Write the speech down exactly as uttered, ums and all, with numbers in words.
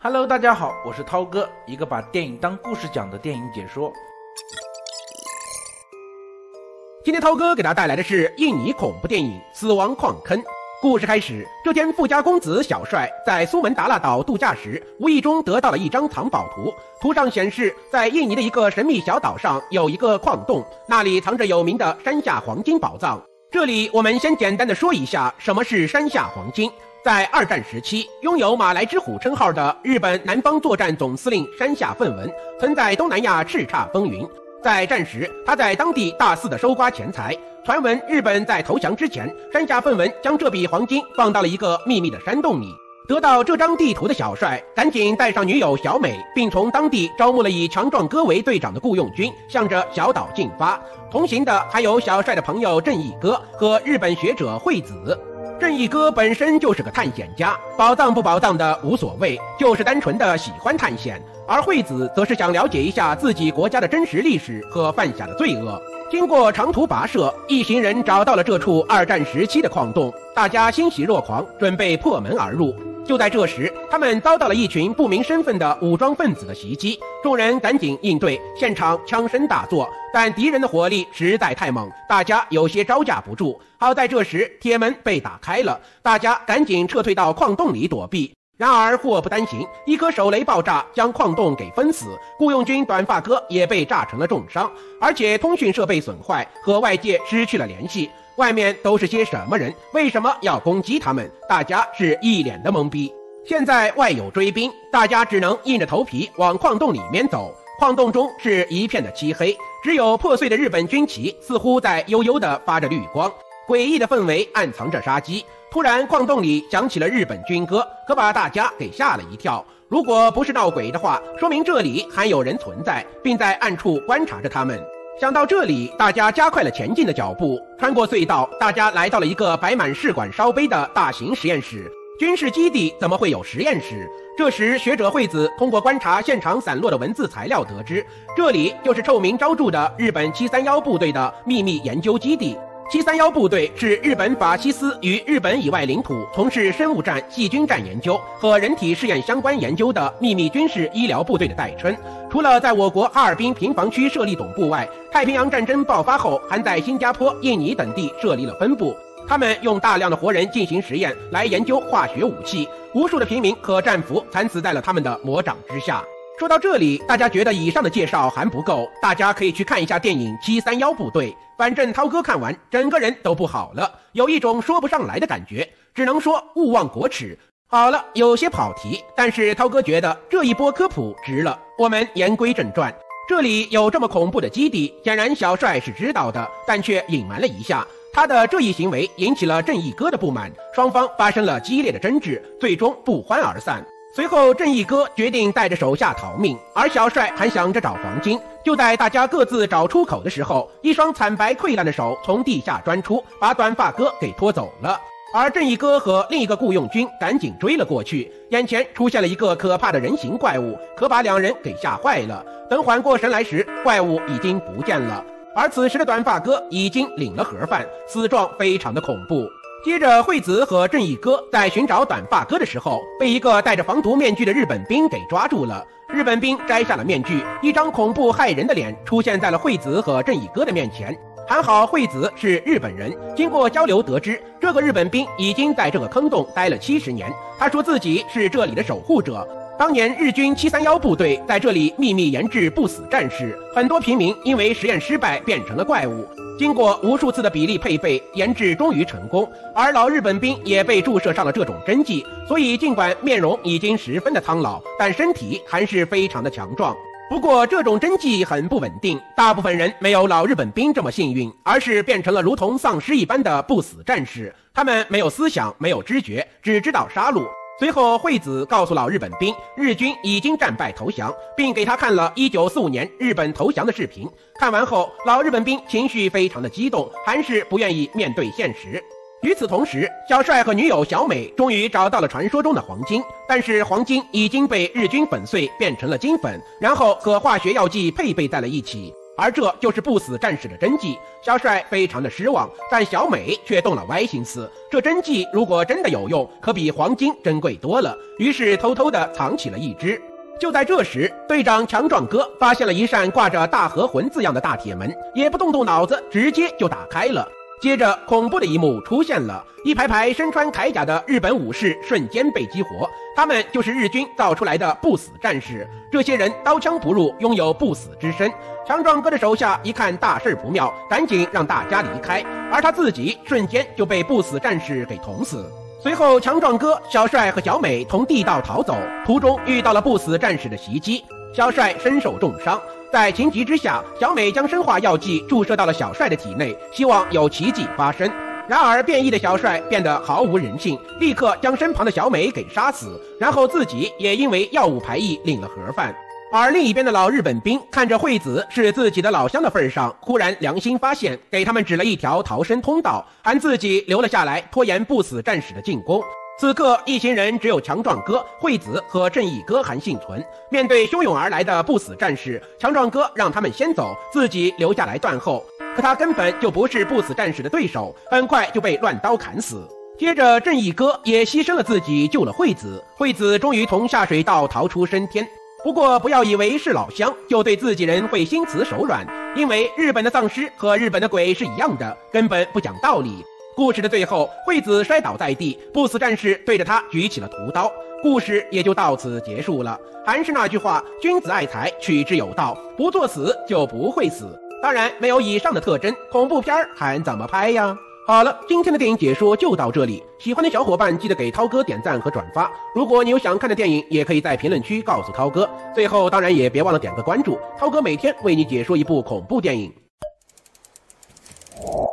Hello， 大家好，我是涛哥，一个把电影当故事讲的电影解说。 今天涛哥给大家带来的是印尼恐怖电影《死亡矿坑》。故事开始，这天富家公子小帅在苏门答腊岛度假时，无意中得到了一张藏宝图。图上显示，在印尼的一个神秘小岛上有一个矿洞，那里藏着有名的山下黄金宝藏。这里我们先简单的说一下什么是山下黄金。在二战时期，拥有马来之虎称号的日本南方作战总司令山下奋文，曾在东南亚叱咤风云。在战时，他在当地大肆的收刮钱财。传闻日本在投降之前，山下奋文将这笔黄金放到了一个秘密的山洞里。得到这张地图的小帅赶紧带上女友小美，并从当地招募了以强壮哥为队长的雇佣军，向着小岛进发。同行的还有小帅的朋友正义哥和日本学者惠子。正义哥本身就是个探险家，宝藏不宝藏的无所谓，就是单纯的喜欢探险。而惠子则是想了解一下自己国家的真实历史和犯下的罪恶。经过长途跋涉，一行人找到了这处二战时期的矿洞，大家欣喜若狂，准备破门而入。就在这时，他们遭到了一群不明身份的武装分子的袭击，众人赶紧应对，现场枪声大作，但敌人的火力实在太猛，大家有些招架不住。好在这时铁门被打开了，大家赶紧撤退到矿洞里躲避。然而祸不单行，一颗手雷爆炸将矿洞给分死，雇佣军短发哥也被炸成了重伤，而且通讯设备损坏，和外界失去了联系。外面都是些什么人？为什么要攻击他们？大家是一脸的懵逼。现在外有追兵，大家只能硬着头皮往矿洞里面走。矿洞中是一片的漆黑，只有破碎的日本军旗似乎在悠悠地发着绿光，诡异的氛围暗藏着杀机。突然矿洞里响起了日本军歌，可把大家给吓了一跳。如果不是闹鬼的话，说明这里还有人存在，并在暗处观察着他们。想到这里，大家加快了前进的脚步。穿过隧道，大家来到了一个摆满试管烧杯的大型实验室。军事基地怎么会有实验室？这时学者惠子通过观察现场散落的文字材料得知，这里就是臭名昭著的日本七三一部队的秘密研究基地。七三一部队是日本法西斯于日本以外领土从事生物战、细菌战研究和人体试验相关研究的秘密军事医疗部队的代称。除了在我国哈尔滨平房区设立总部外，太平洋战争爆发后还在新加坡、印尼等地设立了分部。他们用大量的活人进行实验来研究化学武器，无数的平民和战俘惨死在了他们的魔掌之下。说到这里，大家觉得以上的介绍还不够，大家可以去看一下电影《七三一部队》。反正涛哥看完整个人都不好了，有一种说不上来的感觉，只能说勿忘国耻。好了，有些跑题，但是涛哥觉得这一波科普值了。我们言归正传，这里有这么恐怖的基地，显然小帅是知道的，但却隐瞒了一下。他的这一行为引起了正义哥的不满，双方发生了激烈的争执，最终不欢而散。随后正义哥决定带着手下逃命，而小帅还想着找黄金。就在大家各自找出口的时候，一双惨白溃烂的手从地下钻出，把短发哥给拖走了。而正义哥和另一个雇佣军赶紧追了过去，眼前出现了一个可怕的人形怪物，可把两人给吓坏了。等缓过神来时，怪物已经不见了，而此时的短发哥已经领了盒饭，死状非常的恐怖。接着惠子和正义哥在寻找短发哥的时候，被一个戴着防毒面具的日本兵给抓住了。日本兵摘下了面具，一张恐怖骇人的脸出现在了惠子和正义哥的面前。还好惠子是日本人，经过交流得知，这个日本兵已经在这个坑洞待了七十年。他说自己是这里的守护者，当年日军七三一部队在这里秘密研制不死战士，很多平民因为实验失败变成了怪物。经过无数次的比例配备，研制终于成功，而老日本兵也被注射上了这种针剂，所以尽管面容已经十分的苍老，但身体还是非常的强壮。不过这种针剂很不稳定，大部分人没有老日本兵这么幸运，而是变成了如同丧尸一般的不死战士。他们没有思想，没有知觉，只知道杀戮。随后惠子告诉老日本兵，日军已经战败投降，并给他看了一九四五年日本投降的视频。看完后，老日本兵情绪非常的激动，还是不愿意面对现实。与此同时，小帅和女友小美终于找到了传说中的黄金，但是黄金已经被日军粉碎变成了金粉，然后和化学药剂配备在了一起。 而这就是不死战士的真迹。小帅非常的失望，但小美却动了歪心思，这真迹如果真的有用，可比黄金珍贵多了，于是偷偷的藏起了一只。就在这时，队长强壮哥发现了一扇挂着大和魂字样的大铁门，也不动动脑子，直接就打开了。接着恐怖的一幕出现了，一排排身穿铠甲的日本武士瞬间被激活，他们就是日军造出来的不死战士。这些人刀枪不入，拥有不死之身。强壮哥的手下一看大事不妙，赶紧让大家离开，而他自己瞬间就被不死战士给捅死。随后强壮哥、小帅和小美从地道逃走，途中遇到了不死战士的袭击，小帅身受重伤。在情急之下，小美将生化药剂注射到了小帅的体内，希望有奇迹发生。然而变异的小帅变得毫无人性，立刻将身旁的小美给杀死，然后自己也因为药物排异领了盒饭。而另一边的老日本兵看着惠子是自己的老乡的份上，忽然良心发现，给他们指了一条逃生通道，喊自己留了下来，拖延不死战士的进攻。此刻一行人只有强壮哥、惠子和正义哥还幸存。面对汹涌而来的不死战士，强壮哥让他们先走，自己留下来断后。可他根本就不是不死战士的对手，很快就被乱刀砍死。接着正义哥也牺牲了自己救了惠子，惠子终于从下水道逃出升天。不过不要以为是老乡就对自己人会心慈手软，因为日本的丧尸和日本的鬼是一样的，根本不讲道理。故事的最后，惠子摔倒在地，不死战士对着他举起了屠刀，故事也就到此结束了。还是那句话，君子爱财，取之有道，不作死就不会死。当然，没有以上的特征，恐怖片还怎么拍呀？好了，今天的电影解说就到这里，喜欢的小伙伴记得给涛哥点赞和转发。如果你有想看的电影，也可以在评论区告诉涛哥。最后当然也别忘了点个关注，涛哥每天为你解说一部恐怖电影。